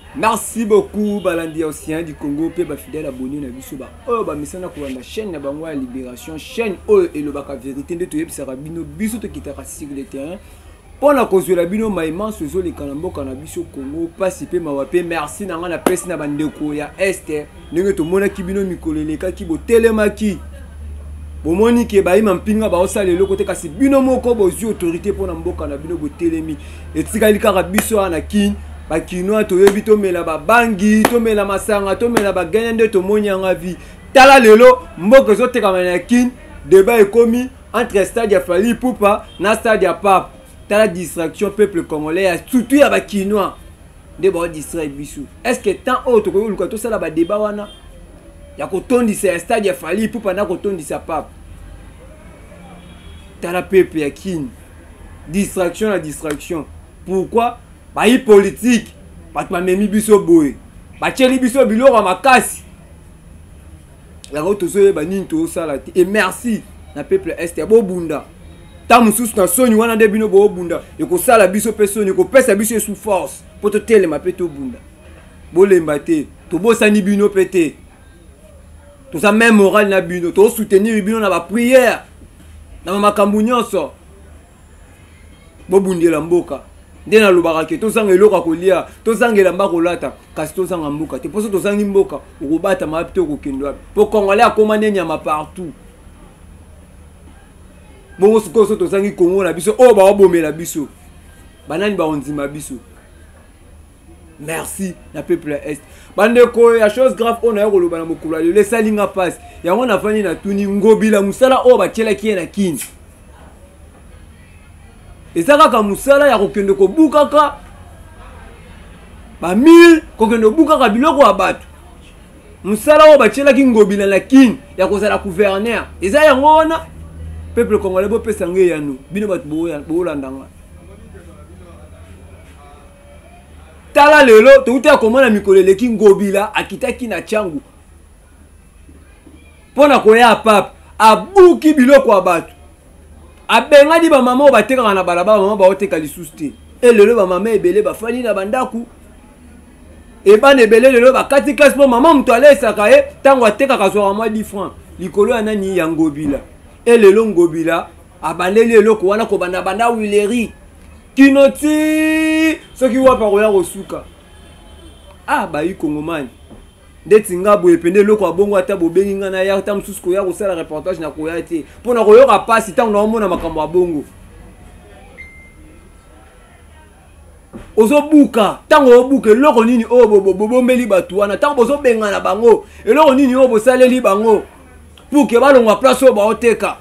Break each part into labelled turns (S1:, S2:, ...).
S1: Merci beaucoup balandi ancien du Congo pe ba fidèle abonné na biso ba oh ba misana ko na chaîne na bango ya libération chaîne oh et le baka vérité de toyeb sera bino biso to kitaka sur le terrain pour la cause la bino maïman sozo le kanamboka na biso Congo pasi pe mawape merci na ngana pesi na bandeko ya este ndenge to mona kibino mikoleleka ki bo telemaki bomoni ke ba ima mpinga ba osala lelo kote kasi bino moko bozi autorité pour na mboka na bino bo telemi etikali kaka biso ana kin bakinois toyebi tomela babangi tomela masanga tomela baganya nde tomonyanga vi tala lelo mboka ezotekama na kin débat ekomi entre stade ya Fally Ipupa na stade ya Pape tala distraction peuple congolais surtout ya bakinois nde bao distraire biso est-ce que tant autre ko luka tosala ba débat wana ya kotondisa ya stade ya Fally Ipupa na kotondisa Pape tala peuple ya kin distraction na distraction pourquoi bayi politique bato bamemi biso boye batieli biso biloko makasi yango tozoyeba nini tozosala te et merci na peuple este bobunda ta mosusu na soni wana nde bino bobunda ekosala biso mpe soni ekopesa biso sous force mpo totelema mpe tobunda bolemba te tobosani bino mpe te toza même moral na bino tosoutenir bino na baprière na makambo nyonso bobundela mboka nde nalobaka ke tozanga eloko kolia tozangela mba kolata kasi tozanga mboka te poso tozangi mboka okobata mapi te okokende wapi po congolais akoma ne nyama partout bongo sikoyo so tozangi kongo na biso oyo bawabomela biso banani baondima biso merci na peuple ya est bandeko ya chose grave oyo naye koloba na mokolo ya lelo esalinga mpasi yango nafandi natuni ngobila mosala oyo batielaki ye na kini eza kaka musala ya kokende kobukaka ba 1000 kokende kobukaka biloko ya bato musala oyo batielaki ngobila na king ya kozala gouverneur eza yango wana peuple congolais bopesa nge yano bino bato boolandanga tala lelo touti akomona mikolo eleki ngobila akitaki na tiangu mpona koya Pape abuki biloko ya bato abengadi ba mama o batekaka na balabala mama baoteka lisusu te elelo ba mama ebele bafani na bandaku ebana ebele lelo bakati classe po mama mutu alesaka ye ntango atekaka zwaka mwa 10 francs likolo ya nani ya ngobila elelo ngobila abandeli eloko wana kobanda banda wileri kinoti soki wapa koya kosuka bayi kongomani ndeti nga boye pende loko abongo ata bobengi nga na ya ata mosusu koya kosala reportage na koya te mpona koyoka pasi ntango naomona makambo ya bongo ozobuka ntango obuka eloko nini oyo bobombeli bato wana ntango bozobengana bango eloko nini oyo bosaleli bango puke balongwa place oyo baoteka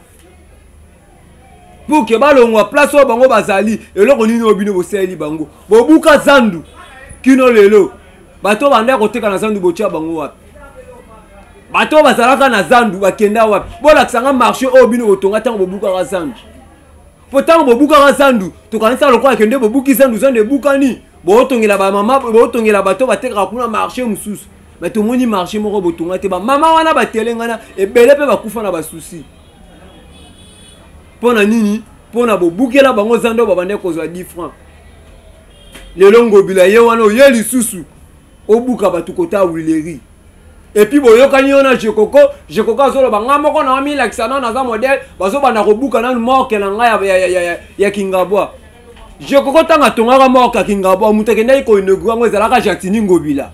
S1: puke balongwa place oyo bango bazali eloko nini oyo bino bosaleli bango bobuka zandu kino lelo bato banda koteka na zandu botia bango wapi bato bazalaka na zandu bakenda wapi bolakisanga marché oyo bino botonga ntango bobukaka zandu po ntango bobukaka zandu tokanisa lokola kende bobuki zandu ebukani bootongela bamama bootongela bato batekaka kuna marché mosusu me tomoni marché moko botonga te bamama wana batelengana ebele mpe bakufa na basusi mpona nini mpona bobukela bango zandu oyo babande kozwa 10 francs lelo ngobila ye wana oye lisusu obuka bato kota wileri epi boyokani yo na jekoko azoloba nga moko na wamilakisa nano naza modele bazobanda kobuka nanu morke na ngai ya kingabwa jekoko ntango atongaka morke ya kingabwa moto akendaki koinaugurer yango ezalaka Jatini Ngobila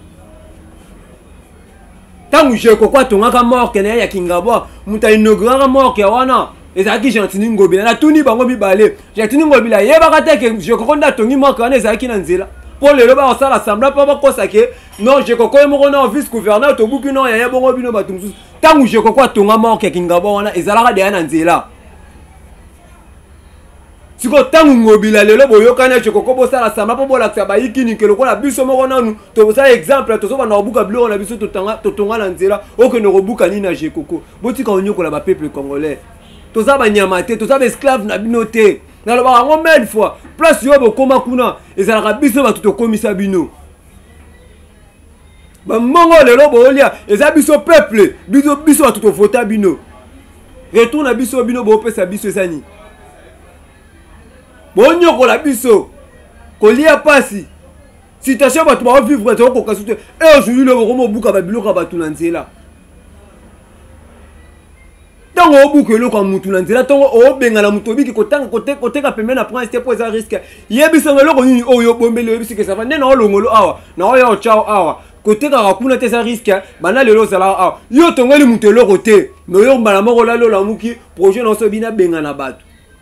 S1: ntango jekoko atongaka morke na ye ya kingabwa moto ainauguraka morke ya wana ezalaki Jatini Ngobila natuni bango mibale Jatini Ngobila yebaka te ke jekoko nde atongi morke wana ezalaki na nzela pour le loba osala sembla pa bakosa ke non jekoko ye moko na vice gouverneur tobuki non ya bongo bino bato mosusu ntango jekoko atonga morke ya kingabwa wana ezalaka deya na nzela siko ntango ngobila lelo boyokani jekoko bosala sembla mpo bolakisa bayikinike lokola biso moko nanu tobosala exemple tozobanda kobuka biloko na biso totonga na nzela okende kobuka nini na jekoko botika onyokola bapeuple congolais toza banyama te toza baesclave na bino te nalobaka yango mille fois place yo bokoma kuna ezalaka biso bato tokomisa bino bamongo lelo boolia eza biso peuple biso bato tofota bino retour na biso bino boopesa biso ezani bonyokola biso kolia pasi citation bato ba vivre to ko kasute et aujourd'hui le romo buka ba biloko ba tunanzela tango obuka eloko mutu na nzela tango obengana mutu obiki kotanga koteka pembeni na prince te po eza risque yebisanga eloko nini oyo bombeli oyebisi ke ça va nde na olongolo awa na oyo ochao awa koteka kuna te eza risque bana lelo ozala awa yo tongeli mutu eloko te me oyo mbala moko lalo olamuki projet na oso bina bengana bato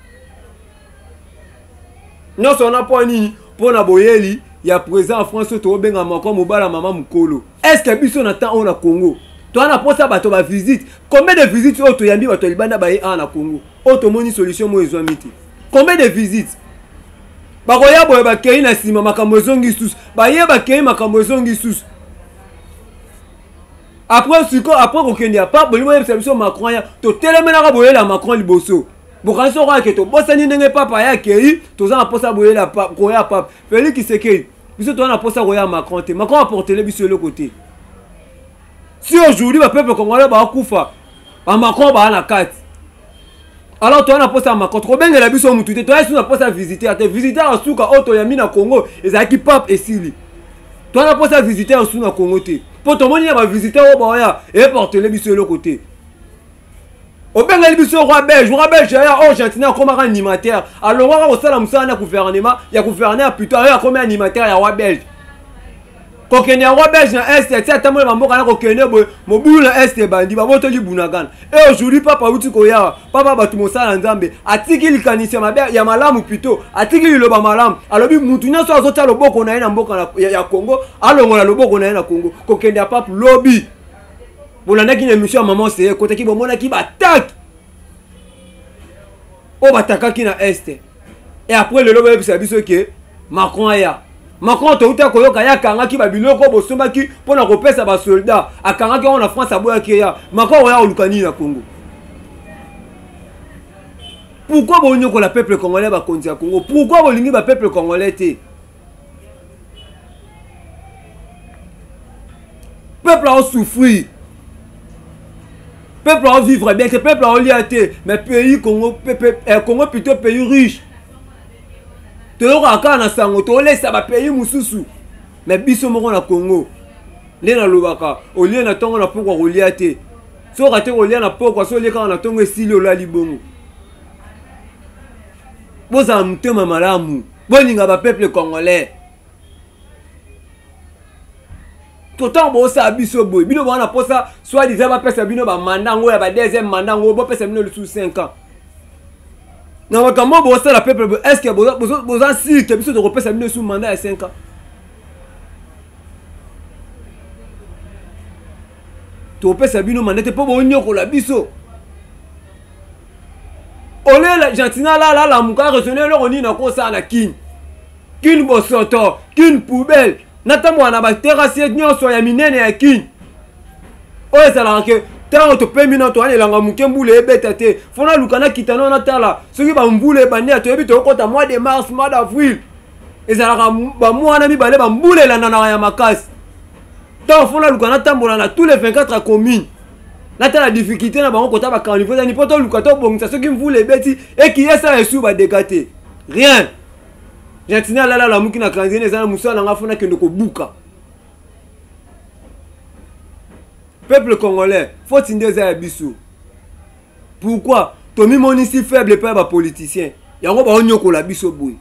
S1: nyonso wana po nini mpo na boyeli ya président en France to obenga moko mobala mama mukolo est-ce que biso na temps on a Congo toi na posa bato ba visite combien de visites auto yambi bato libanda ba na Congo auto moni solution mo ezwa miti combien de visites ba koya boye ba kei na sima makambo zongi sus ba ye ba kei makambo zongi sus après ko kende ya pa bolimo yebisa biso Macron ya to telemena ka boye la Macron liboso bokanso kwa ke to bosani ndenge papa ya kei to za na posa boye la pa ko ya papa Félix Tshisekedi biso to na posa ko ya Macron te Macron apporter le biso le côté. Si aujourd'hui le peuple congolais va kufa, ba Macron ba na kati. Alors toi na posa Macron, trop bien la biso mutu te, toi na posa visiter, te visiter en suka auto ya mina Congo, ezaki pape esili. Toi na posa visiter en suka Congo te. Pour ton moni va visiter au boya et porter le biso le côté. Au bien le biso roi belge ya Argentina comme animateur. Alors on va sala musala na gouvernement, ya gouvernement plutôt ya comme animateur ya roi belge. Kokene roi belge na est et ça moi mboka na kokene boy mobulu na est bandi ba boto libunagana et aujourd'hui papa uti koya papa batu mosala nzambe atiki likanisi ya malamu plutôt atiki liloba malamu alobi mutu nyaso azota loboko na ye na mboka ya Congo alongola loboko na ye na Congo kokende ya papa lobby bolanda ki na émission ya maman c'est côté ki bomona ki batak o bataka ki na est et après le lobby bisa biso ke Macron ya Macron to uta koyoka ya kanga ki babiloko bosomba ki pona kopesa ba soldat akanga ki on France aboya ki ya Macron ya olukani na Congo. Pourquoi bonyo ko la peuple congolais ba konzi ya Congo? Pourquoi bolingi ba peuple congolais te? Peuple a souffrir. Peuple a vivre bien, que peuple a lié mais pays Congo Congo plutôt pays riche. Toloko aka na sango tolesa ba pays mususu mais biso moko na Congo le na lobaka olie na tongo na pokwa kolia te so rate kolia na pokwa so leka na tongo esili olali bongo boza mutema malamu bolinga ba peuple congolais totan bosa biso boy bino bana posa soit disant ba pesa bino ba mandango ya ba deuxième mandango bo pesa bino le sous 5 ans. Na makambo bosa la peuple est-ce que boza si que biso de repesa bino sous mandat ya 5 ans. To pesa bino mandat po bo nyoko la biso. Olé l'Argentina là la muka raisonner le roni na ko sa na kin bosoto kin poubelle natamwa na ba terrasse nyonso ya minene ya kin oyo ezalaka ke tango topemi to anelanga muke mbula ebeta te fona lukana kitano na tala soki bambula ebandi toyebi tokota mois de mars mois d'avril ezalaka bamwana mibale bambula elandana ya makasi tango fona lukana tambola na tous les 24 communes nata la difficulté na bango kota ba carnival ni poto lukato bongisa soki mvula ebeti ekiesa esu ba dégater rien Argentina la muki na kanzine ezana musala nga fona kendo ko buka. Peuple congolais, faut tindeza ya biso. Pourquoi? Tomi moni si faible par ba politicien. Yango ba onyoko la biso boy.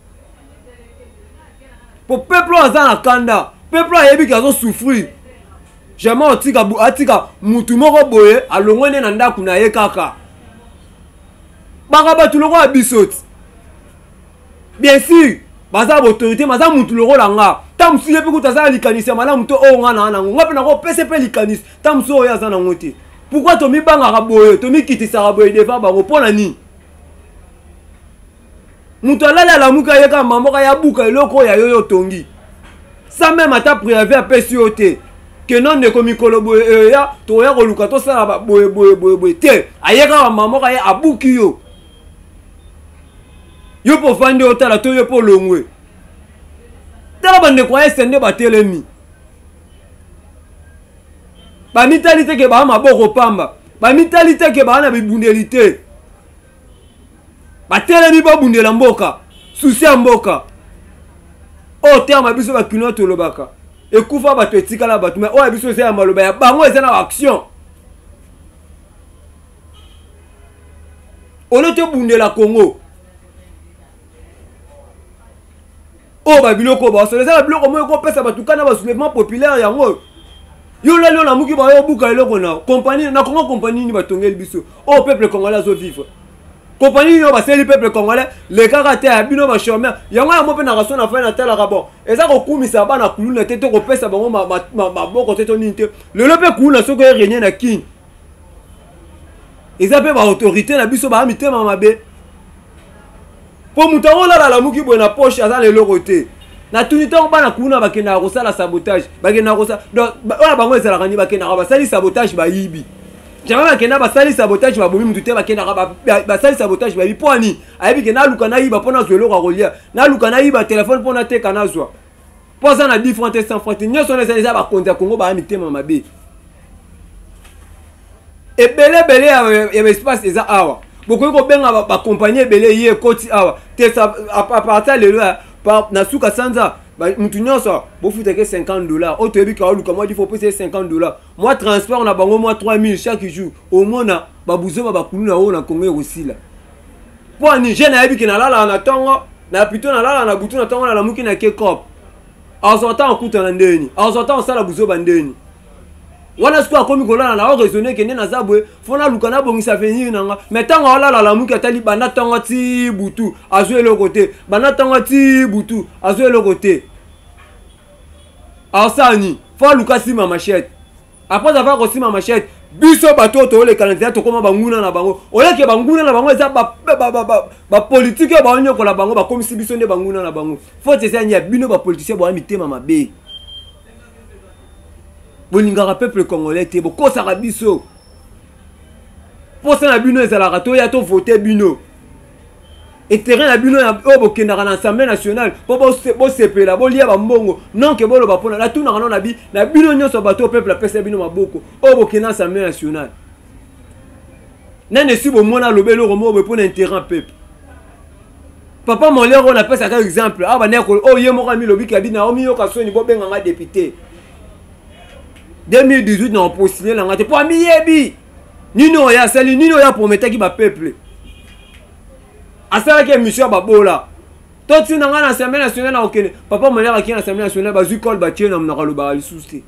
S1: Pour peuple azana kanda, peuple ayebi kazo souffrir. Jamais atika mutu moko boye alongone na ndaku na ye kaka. Baka batu loko abisoti. Bien sûr, baza autorité maza mutu loko langa. Tamsu yepi kutaza likanisa mala muto o ngana na ngapi na ko PCP likanisa. Tamsu o yaza na ngote. Pourquoi tomi banga kaboye, tomi kitisa kaboye deva bango pona ni? Mutu alala la muka yeka mamoka ya buka eloko ya yoyo tongi. Sans même ata préavis a PCOT. Que non ne komikolo boye ya to ya ko luka to sala boye te. Ayeka mamoka ya abuki yo. Yo po fande otala to yo po longwe. Tala bande kwa sende batelemi. Ba mitalité ke ba maboko pamba. Ba mitalité ke ba na bibundelité. Ba telemi ba bundela mboka. Susi ya mboka. O o terme biso ba kino to lobaka ekufa bato etikala bato mais o biso c'est maloba ya bango eza na action on te bundela Congo o ba biloko ba so les biloko mo ko pesa bato kana ba soulèvement populaire yango yo la na muki ba yo buka eloko na compagnie na Congo compagnie ni batongeli biso o peuple congolais zo vivre compagnie yo ba seli peuple congolais le caractère ya bino ba chômeur yango ya mo pe na rason na fin na tela ka bon eza ko kumisa ba na kuluna tete ko pesa bango ma boko tete ninte le lope kuluna soko rien na king eza pe ba autorité na biso ba mitema mabe po mutango la muki bo na poche aza le lokote na tunita bana kuna bakenda ko sala sabotage bakenda ko sa donc ola bango ezala kani bakenda ko basali sabotage ba yibi jama bakenda basali sabotage ba bomi mutu te bakenda ko basali sabotage ba yibi poani ayebi ke na luka na yiba pona zelo ko kolia na luka na yiba téléphone pona te kana zwa poza na 10 francs 100 francs nyoso na za ba konta Congo ba mitema mabe e bele ya espace eza awa beaucoup ko benga ba compagnie bele ye koti awa te sa à partir le par na suka sanza mutu nyonso bo futeke $50 o toyebi ka luka moi il faut payer $50 moi transport na bango moi 3000 chaque jour au mona ba buzoma ba kulu na o na Congo aussi là pour ni jeune ayebi ke na lala na tongo na plutôt na lala na butu na tongo na la muki na ke cop azota okuta na ndeni azota osala buzoba ndeni wana siko akomi kolala na o raisonner ke na zabwe fona luka na bongisa venir nanga mais tango olala la muki atali bana tango ti butu azwe le côté bana tango ti butu azwe le côté asani fo luka sima machette après avoir reçu ma machette biso bato to le calendrier to koma banguna na bango oyeke banguna na bango eza ba politique ba onyo ko la bango ba komisi biso nde banguna na bango faut eza nya bino ba politicien ba mitema mabe bolingaka peuple congolais te bokosaka biso posa na bino ezalaka to ya to voter bino et terrain na bino o bokendaka na assemblée nationale po bosepela bolia bambongo non ke boloba mpona natunaka no na bino nyonso bato peuple apesa bino maboko o bokenda assemblée nationale nane si bomona alobi eloko moko boye mpona intérêt peuple papa molero on apesaka exemple a baneko o ye moko ami lobi kabi na omiyoka soni bobenganga député 2018 na postulé la ngate po amiyebi nino ya sali nino ya prometaki ba peuple asala ke mission babola to tina ngana assemblée nationale na okene papa molera ki na assemblée nationale ba zukol ba tiena na kaloba lisuste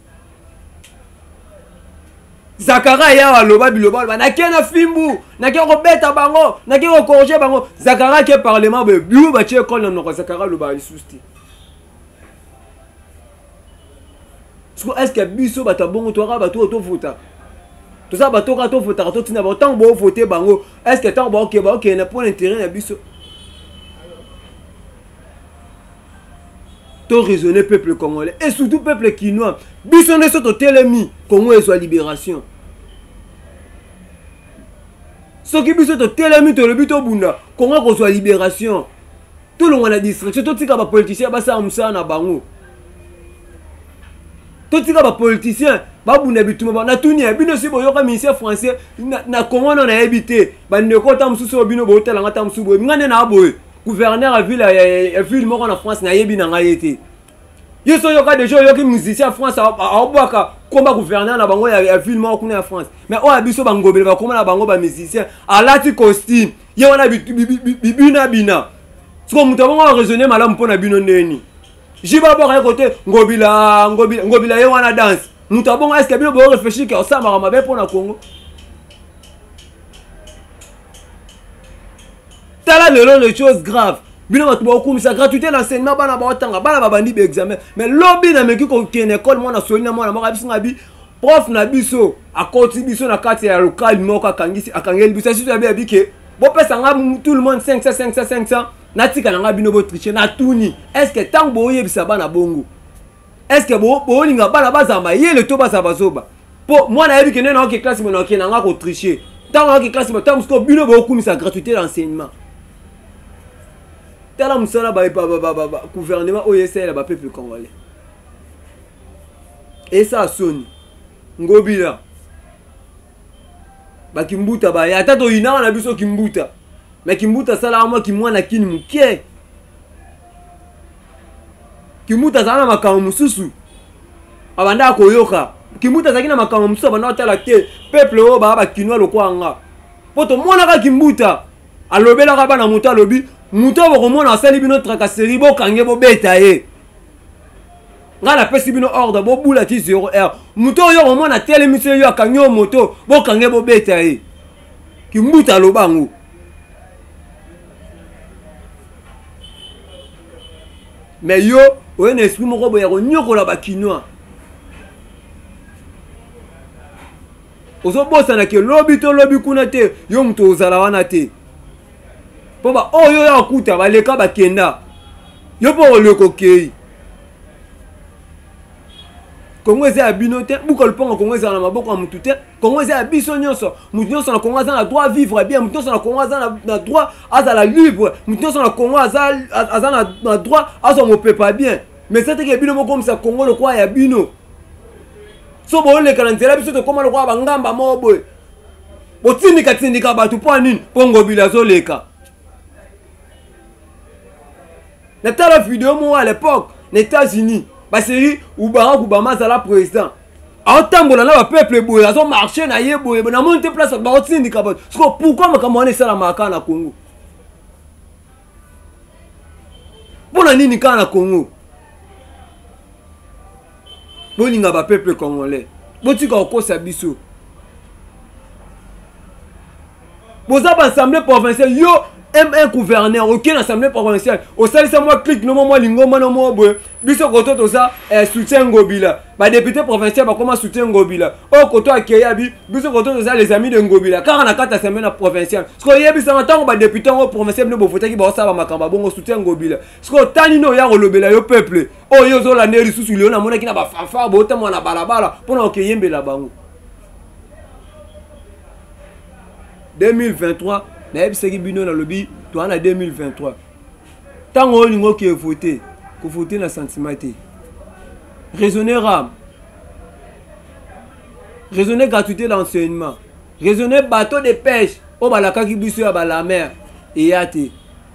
S1: Zakara ya aloba biloba ba na kena fimbu na ke ko beta bango na ke ko corriger bango Zakara ke parlement be biu ba tie école na ko Zakara loba lisuste. Est-ce que biso bata bongo to ra bato to vota to ça bato ka to vota to tina ba tant bo voter bango est-ce que tant ba ok na pour l'intérêt na biso to raisonner peuple congolais et surtout peuple quinois biso ne soto telemi Congo soit libération ce qui biso to telemi to le but bunda Congo ko soit libération tout le monde a distraction to tika ba politicien ba sa musa na bango tout tika ba politicien ba bunda bituma ba na tuni bino si boyoka ministère français na Congo na habité ba ndeko ta mususu bino bo tela ngata mususu bo ngane na boye gouverneur a ville moko na France na yebi na ngayete yo so yoka déjà yoki musicien France a boaka komba gouverneur na bango ya ville moko kuna ya France mais o abiso bangobele ba komba na bango ba musicien alati costume ye wana bibina bina siko muto bongo raisonner malamu pona bino ndeni jiba boka côté ngobila ye wana danse muto bongo est-ce que bino bo réfléchir que ça mara mabe pona Congo tala les choses graves bino batu beaucoup ça gratuité l'enseignement bana ba otanga bana babandi be examen mais lobby na meki ko kene école mwana soli na mwana moko bisinga bi prof na biso akoti biso na kati ya local moko akangisi akangeli biso siso ya bike bo pesa nga tout le monde 500 natika na nga bino bo tricher na tuni est-ce que tant bo yebisa bana bongo est-ce que bo linga bana bazamba yele to bazaba zoba po mwana yebi kene na ok classe mona ok na nga ko tricher tant ok classe mona tant ko bino bo kumisa gratuité l'enseignement tala musala ba gouvernement OSL ba peuple congolais et ça sonne ngobila ba kimbuta ba ya tato ina na biso kimbuta mais kimbuta sala moi ki mwana kini mukie Kimbuta zana makambo mususu abanda koyoka Kimbuta zaki na makambo mususu abanda otala te peuple o ba kinwa lokwanga poto mona ka Kimbuta alobela ka bana muto alobi muto bokomona asali bino tracasserie bo kange bo beta ye ngala pesi bino ordre bo bula ti 0R muto yo komona tele mission yo akanyo moto bo kange bo beta ye Kimbuta lobango mais yo oyen esprit moko boya ko nyokola ba kinwa ozo bosa na ke lobby to lobby kuna te yo mto ozala wana te po ba oyo ya kuta ba leka ba kenda yo po oleko kei Kongo eza abino te buka luponga Kongo eza na maboko ya mutu te Kongo eza abiso nyonso mutu nyonso na Kongo eza na droit vivre bien mutu nyonso na Kongo eza na droit azala libre mutu nyonso na Kongo aza na droit azo mopepa bien mais c'est que bino moko misa Kongo le kwa ya bino so bo le kalantela biso to koma le kwa bangamba mobo botindika batu po nini pongo bila zo leka na tala vidéo mo à l'époque les États-Unis ba série ou Barack Obama za la président atambola na ba peuple boye azo marcher na ye boye na monte place ba otindika ba pourquoi makamone sala maka na Congo bona nini kana na Congo bolinga ba peuple congolais botika okosa biso boza ba assemblée provinciale yo un gouverneur aucune assemblée provinciale au salisa moi clique no moi lingoma no mo boye biso koto to ça soutien Ngobila ba député provincial ba comment soutien Ngobila o koto akeya biso koto to ça les amis de Ngobila car na kata assemblée provinciale ce ko yebi ça ntango ba député ngo provincial no bo votaki ba sa ba makamba bongo soutien Ngobila ce ko tani no ya kolobela yo peuple o yo zo la neri susu leo na mona kina ba fanfare bo tamo na balabala pona okeyembela bango 2023 na ebiseki bino na lobby to ana 2023 tango olingo ki voter ko voter na sentiment te raisonner ram raisonner gratuité d'enseignement raisonner bateau de pêche o balaka ki biso ya ba la mer et yate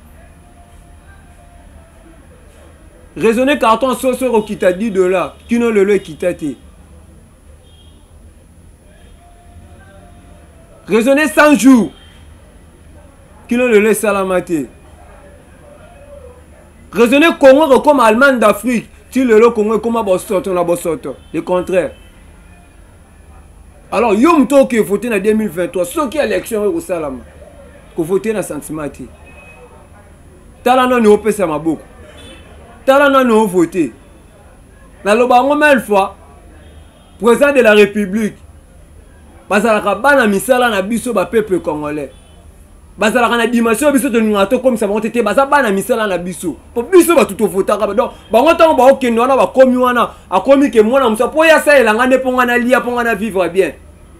S1: raisonner carton soso ko kita $10 kino lelo kita te raisonner 100 jours Kilo le laisse salamate. Raisonner Congo comme Allemagne d'Afrique. Si le Congo comme Bossoto, on a Bossoto. Le contraire. Alors, yom to qui voté en 2023. Ceux qui élection au Salama. Qui voté dans sentiment. Talana no pesa maboko. Talana no voté. Na lobango mille fois. Président de la République. Bazalaka bana misala na biso ba peuple congolais. Bazalaka na dimension biso to ngato comme ça va tete bazaba na misala na biso. Po biso ba tout votaka donc bango tango ba okendo wana ba komi wana akomi ke mwana musa po ya sa elanga ne ponga na lia ponga na vivre bien.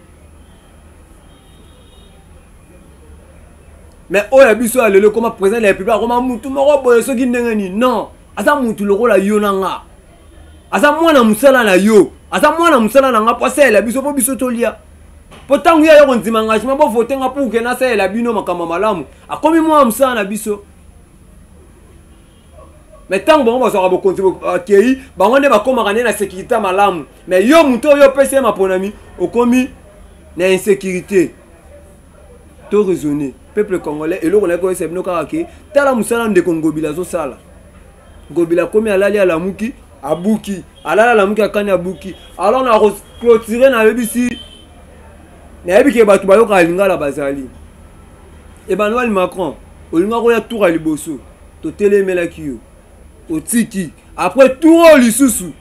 S1: Mais oya biso alelo comme président de la République comme mutu moko boye soki ndengeni non asa mutu lokola yo nanga asa mwana musala na yo asa mwana musala na nga po sa ela biso po biso to lia. Pourtant, il y a un engagement pour voter pour que nous la bino makama malamu. A combien moi amsa na biso. Mais tant bon on va continuer accueillir, ba on ne va comme ramener la sécurité malamu. Mais yo muto yo pese ma ponami, au commis na insécurité. To raisonner, peuple congolais et là on a quoi c'est bino karake, tala musala de Ngobila zo sala. Ngobila komi alali ala muki, abuki, alala la muki akani abuki. Alors on a clôturé na BBC. Nayebi ke batu bayoka alingala bazali. Emmanuel Macron, olinga ko ya tour à liboso, to telemela kiyo. Otiki, après tour lisusu.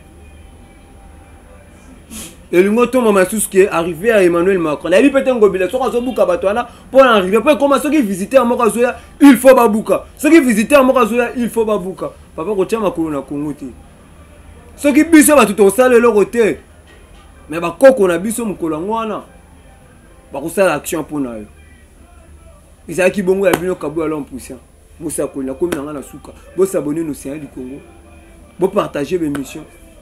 S1: Elingo to mama susu qui est arrivé à Emmanuel Macron. Nayebi pete Ngobila so kazo buka batu ana pour arriver après comment ceux qui visiter Amoka Zoya, il faut babuka. Ceux qui visiter Amoka Zoya, il faut babuka. Papa ko tia makolo na Congo te. Ceux qui biso batu to sala le côté. Mais ba koko na biso mukolo ngwana. Bakosala action pour na yo. Isa ki bongo ya bino kabu ya l'homme puissant. Bosa ko na komi na suka. Bo s'abonner no Océan du Congo. Bo partager mes missions.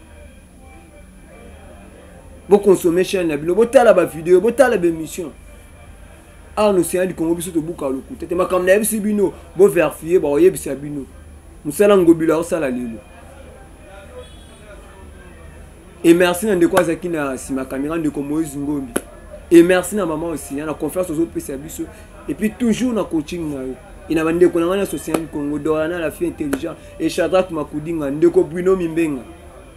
S1: Bo consommer chaîne na bino. Bo tala ba vidéo, bo tala ba missions. Ah no Océan du Congo biso to buka lo kuta. Te makam na bisi bino, bo vérifier ba oyebisa bino. Musala Ngobila osala lelo. Et merci à Ndeko Azaki na si ma caméra de Moïse Ngombi. Et merci à maman aussi, la confiance aux autres PCABISO. Et puis toujours na coaching na yo. Il a mandé qu'on a social Congo Dorana la fille intelligente et Shadrach Makudinga Ndeko Bruno Mimbenga.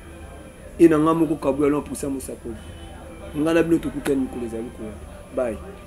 S1: Et na ngamoko kabou allons pour ça mosako. Ngala bino to kutani ko les aliko. Bye.